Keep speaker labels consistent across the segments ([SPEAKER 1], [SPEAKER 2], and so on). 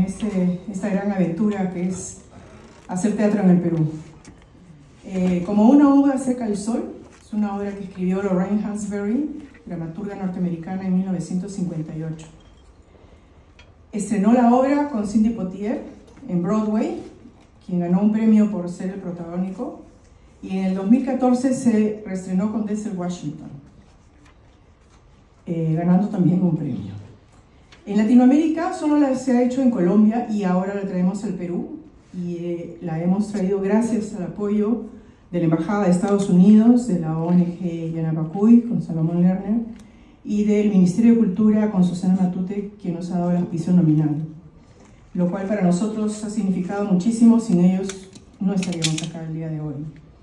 [SPEAKER 1] esta gran aventura que es hacer teatro en el Perú. Como una uva seca al sol, es una obra que escribió Lorraine Hansberry, dramaturga norteamericana, en 1958. Estrenó la obra con Sidney Poitier en Broadway, quien ganó un premio por ser el protagónico, y en el 2014 se reestrenó con Denzel Washington, ganando también un premio. En Latinoamérica solo se ha hecho en Colombia y ahora la traemos al Perú, y la hemos traído gracias al apoyo de la Embajada de Estados Unidos, de la ONG Yanapacuy con Salomón Lerner y del Ministerio de Cultura con Susana Matute, quien nos ha dado el auspicio nominal, lo cual para nosotros ha significado muchísimo. Sin ellos no estaríamos acá el día de hoy.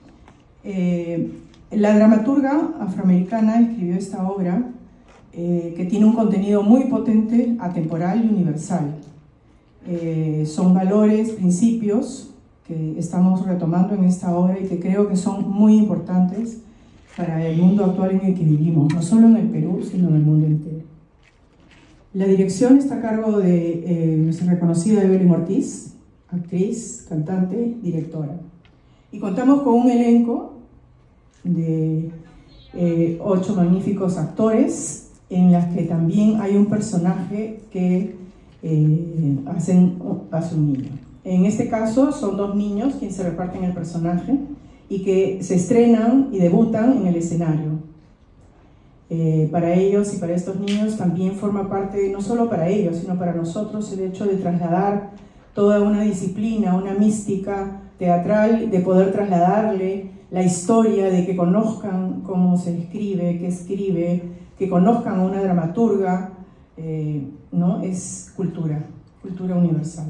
[SPEAKER 1] La dramaturga afroamericana escribió esta obra que tiene un contenido muy potente, atemporal y universal. Son valores, principios que estamos retomando en esta obra y que creo que son muy importantes para el mundo actual en el que vivimos, no solo en el Perú, sino en el mundo entero. La dirección está a cargo de nuestra reconocida Evelyn Ortiz, actriz, cantante, directora. Y contamos con un elenco de 8 magníficos actores, en las que también hay un personaje que hace un niño. En este caso son 2 niños quienes se reparten el personaje y que se estrenan y debutan en el escenario. Para ellos y para estos niños también forma parte, no solo para ellos, sino para nosotros, el hecho de trasladar toda una disciplina, una mística teatral, de poder trasladarle la historia, de que conozcan cómo se escribe, que conozcan a una dramaturga, ¿no? Es cultura universal.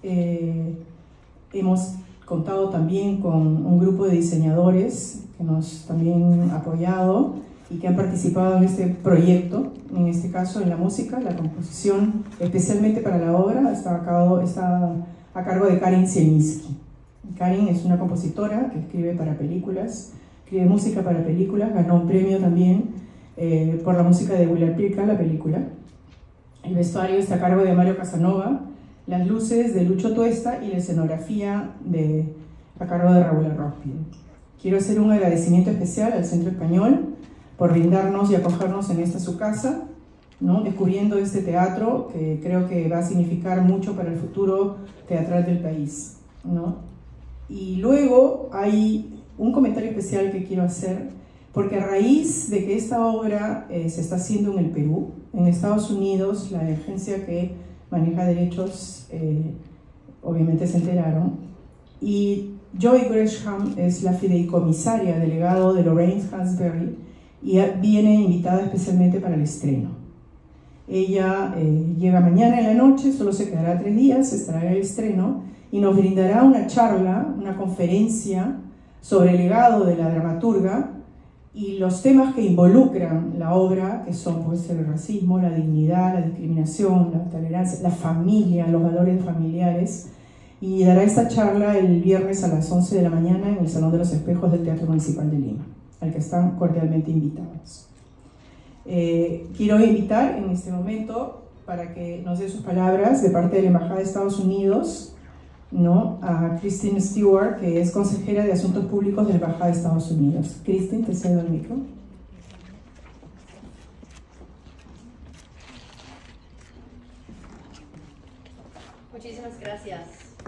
[SPEAKER 1] Hemos contado también con un grupo de diseñadores que nos también han apoyado y que han participado en este proyecto, en este caso en la música, la composición, especialmente para la obra, está a cargo de Karin Sieniski. Karin es una compositora que escribe para películas, escribe música para películas, ganó un premio también por la música de Willard Pirca, la película. El vestuario está a cargo de Mario Casanova, las luces de Lucho Tuesta y la escenografía a cargo de Raúl Arrospide. Quiero hacer un agradecimiento especial al Centro Español por brindarnos y acogernos en esta su casa, ¿no? Descubriendo este teatro que creo que va a significar mucho para el futuro teatral del país, ¿no? Y luego hay un comentario especial que quiero hacer, porque a raíz de que esta obra se está haciendo en el Perú, en Estados Unidos, la agencia que maneja derechos obviamente se enteraron, y Joy Gresham es la fideicomisaria del legado de Lorraine Hansberry y viene invitada especialmente para el estreno. Ella llega mañana en la noche, solo se quedará 3 días, estará en el estreno y nos brindará una charla, una conferencia sobre el legado de la dramaturga y los temas que involucran la obra, que son pues, el racismo, la dignidad, la discriminación, la tolerancia, la familia, los valores familiares, y dará esta charla el viernes a las 11 de la mañana en el Salón de los Espejos del Teatro Municipal de Lima, al que están cordialmente invitados. Quiero invitar en este momento para que nos dé sus palabras de parte de la Embajada de Estados Unidos, ¿no? A Kristen Stewart, que es consejera de Asuntos Públicos de la Embajada de Estados Unidos. Kristen, te cedo el micro.
[SPEAKER 2] Muchísimas gracias.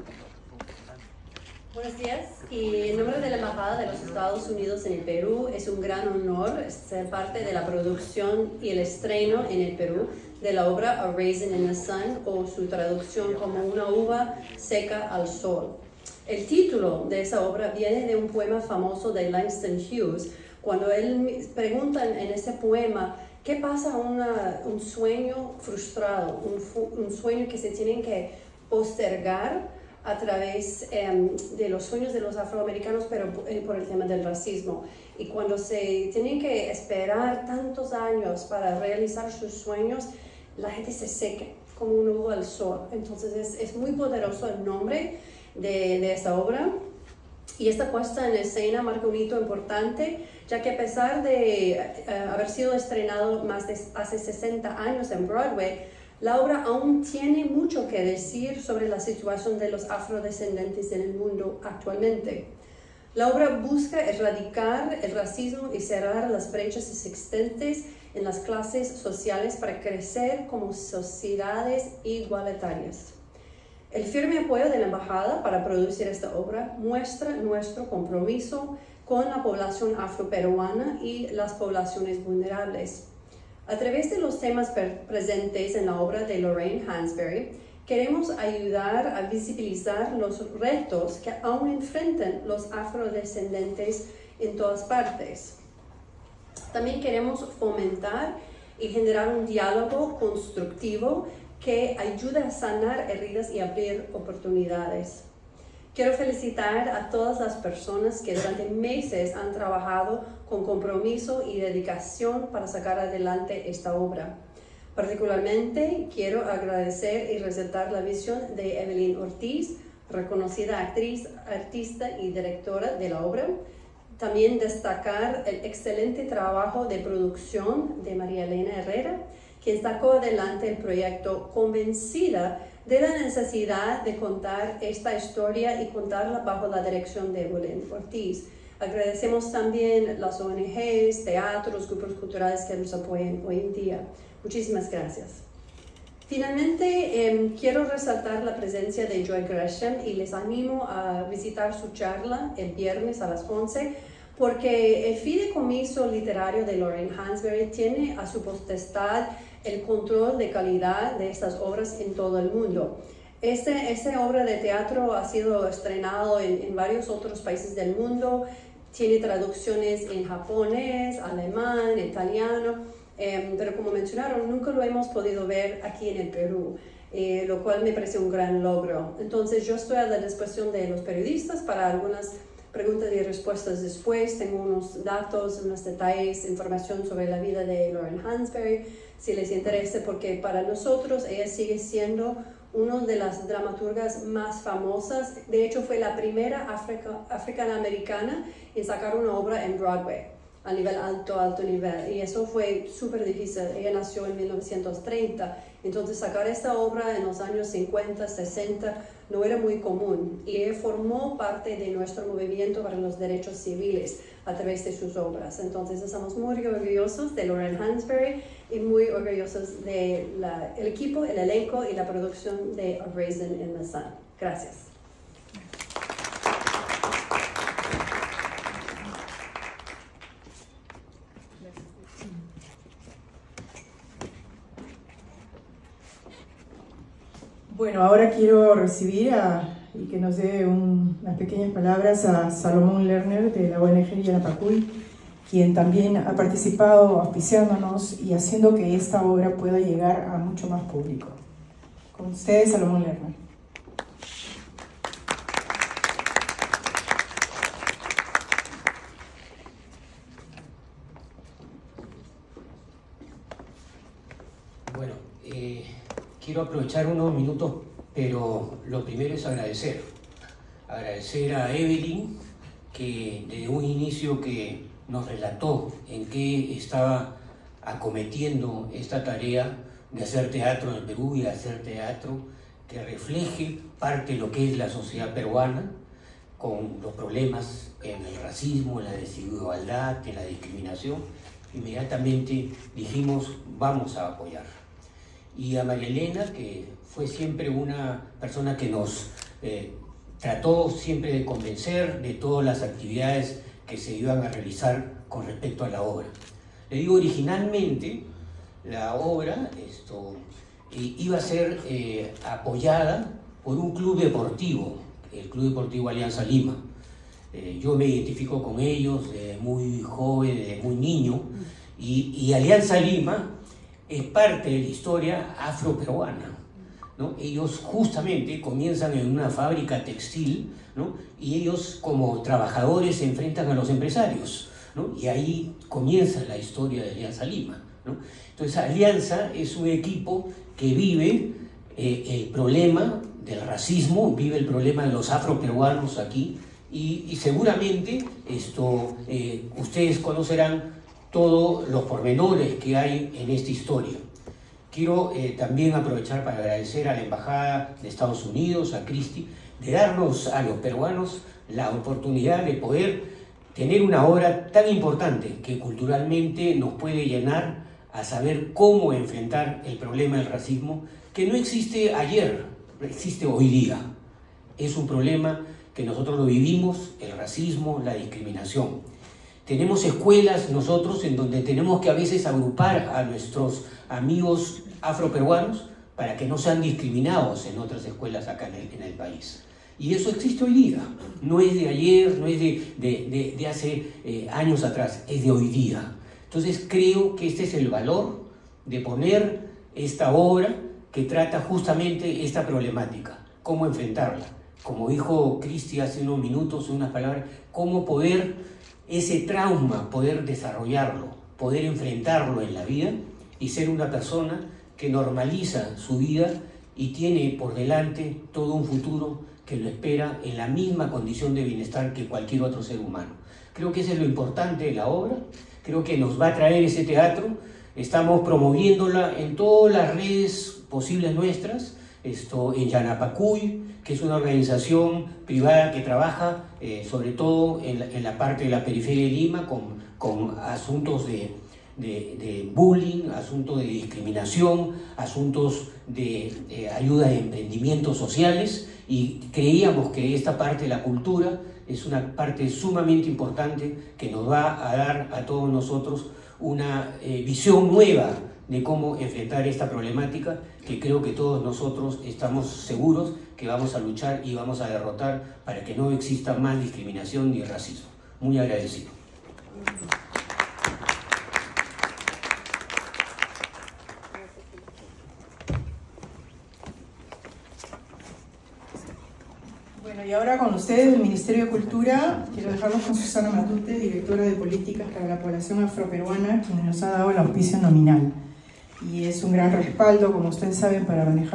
[SPEAKER 2] Buenos días, y en nombre de la Embajada de los Estados Unidos en el Perú, es un gran honor ser parte de la producción y el estreno en el Perú de la obra A Raisin in the Sun, o su traducción como Una uva seca al sol. El título de esa obra viene de un poema famoso de Langston Hughes, cuando él pregunta en ese poema qué pasa a un sueño frustrado, un sueño que se tiene que postergar a través de los sueños de los afroamericanos, pero por el tema del racismo. Y cuando se tienen que esperar tantos años para realizar sus sueños, la gente se seca como un uva al sol. Entonces es muy poderoso el nombre de esta obra. Y esta puesta en escena marca un hito importante, ya que a pesar de haber sido estrenado hace 60 años en Broadway, La obra aún tiene mucho que decir sobre la situación de los afrodescendientes en el mundo actualmente. La obra busca erradicar el racismo y cerrar las brechas existentes en las clases sociales para crecer como sociedades igualitarias. El firme apoyo de la Embajada para producir esta obra muestra nuestro compromiso con la población afroperuana y las poblaciones vulnerables. A través de los temas presentes en la obra de Lorraine Hansberry, queremos ayudar a visibilizar los retos que aún enfrentan los afrodescendientes en todas partes. También queremos fomentar y generar un diálogo constructivo que ayude a sanar heridas y abrir oportunidades. Quiero felicitar a todas las personas que durante meses han trabajado con compromiso y dedicación para sacar adelante esta obra. Particularmente quiero agradecer y resaltar la visión de Evelyn Ortiz, reconocida actriz, artista y directora de la obra. También destacar el excelente trabajo de producción de María Elena Herrera, quien sacó adelante el proyecto convencida de la necesidad de contar esta historia y contarla bajo la dirección de Evelyn Ortiz. Agradecemos también las ONGs, teatros, grupos culturales que nos apoyan hoy en día. Muchísimas gracias. Finalmente, quiero resaltar la presencia de Joy Gresham y les animo a visitar su charla el viernes a las 11, porque el fideicomiso literario de Lorraine Hansberry tiene a su potestad el control de calidad de estas obras en todo el mundo. Esta obra de teatro ha sido estrenado en varios otros países del mundo, tiene traducciones en japonés, alemán, italiano, pero como mencionaron, nunca lo hemos podido ver aquí en el Perú, lo cual me parece un gran logro. Entonces yo estoy a la disposición de los periodistas para algunas preguntas y respuestas después. Tengo unos datos, unos detalles, información sobre la vida de Lorraine Hansberry, si les interesa, porque para nosotros ella sigue siendo una de las dramaturgas más famosas. De hecho, fue la primera africana-americana en sacar una obra en Broadway a nivel alto nivel, y eso fue súper difícil. Ella nació en 1930, entonces sacar esta obra en los años 50, 60 no era muy común, y ella formó parte de nuestro movimiento para los derechos civiles a través de sus obras. Entonces estamos muy orgullosos de Lorraine Hansberry y muy orgullosos del equipo, el elenco y la producción de A Raisin in the Sun. Gracias.
[SPEAKER 1] Bueno, ahora quiero recibir y que nos dé unas pequeñas palabras a Salomón Lerner de la ONG Yanapacuy, quien también ha participado auspiciándonos y haciendo que esta obra pueda llegar a mucho más público. Con ustedes, Salomón Lerner.
[SPEAKER 3] Bueno, quiero aprovechar unos minutos, pero lo primero es agradecer a Evelyn, que desde un inicio que nos relató en qué estaba acometiendo esta tarea de hacer teatro en el Perú y de hacer teatro que refleje parte de lo que es la sociedad peruana, con los problemas en el racismo, en la desigualdad, en la discriminación. Inmediatamente dijimos, vamos a apoyar. Y a María Elena, que fue siempre una persona que nos trató siempre de convencer de todas las actividades que se iban a realizar con respecto a la obra. Le digo, originalmente la obra iba a ser apoyada por un club deportivo, el Club Deportivo Alianza Lima. Yo me identifico con ellos desde muy joven, desde muy niño, y Alianza Lima es parte de la historia afroperuana, ¿no? Ellos justamente comienzan en una fábrica textil, ¿no? Y ellos como trabajadores se enfrentan a los empresarios, ¿no? Y ahí comienza la historia de Alianza Lima, ¿no? Entonces Alianza es un equipo que vive el problema del racismo, vive el problema de los afroperuanos aquí, y seguramente ustedes conocerán todos los pormenores que hay en esta historia, Quiero también aprovechar para agradecer a la Embajada de Estados Unidos, a Cristi, de darnos a los peruanos la oportunidad de poder tener una obra tan importante que culturalmente nos puede llenar a saber cómo enfrentar el problema del racismo, que no existe ayer, existe hoy día. Es un problema que nosotros lo vivimos, el racismo, la discriminación. Tenemos escuelas nosotros en donde tenemos que a veces agrupar a nuestros amigos afroperuanos para que no sean discriminados en otras escuelas acá en el país. Y eso existe hoy día, no es de ayer, no es de hace años atrás, es de hoy día. Entonces creo que este es el valor de poner esta obra que trata justamente esta problemática, cómo enfrentarla. Como dijo Cristi hace unos minutos, unas palabras, cómo poder ese trauma, poder desarrollarlo, poder enfrentarlo en la vida y ser una persona que normaliza su vida y tiene por delante todo un futuro que lo espera en la misma condición de bienestar que cualquier otro ser humano. Creo que eso es lo importante de la obra, creo que nos va a traer ese teatro, estamos promoviéndola en todas las redes posibles nuestras, en Yanapacuy, que es una organización privada que trabaja sobre todo en la parte de la periferia de Lima con asuntos de bullying, asuntos de discriminación, asuntos de ayuda de emprendimientos sociales, y creíamos que esta parte de la cultura es una parte sumamente importante que nos va a dar a todos nosotros una visión nueva de cómo enfrentar esta problemática, que creo que todos nosotros estamos seguros que vamos a luchar y vamos a derrotar para que no exista más discriminación ni racismo. Muy agradecido.
[SPEAKER 1] Bueno, y ahora con ustedes del Ministerio de Cultura, quiero dejarlos con Susana Matute, directora de Políticas para la Población Afroperuana, quien nos ha dado el auspicio nominal. Y es un gran respaldo, como ustedes saben, para manejar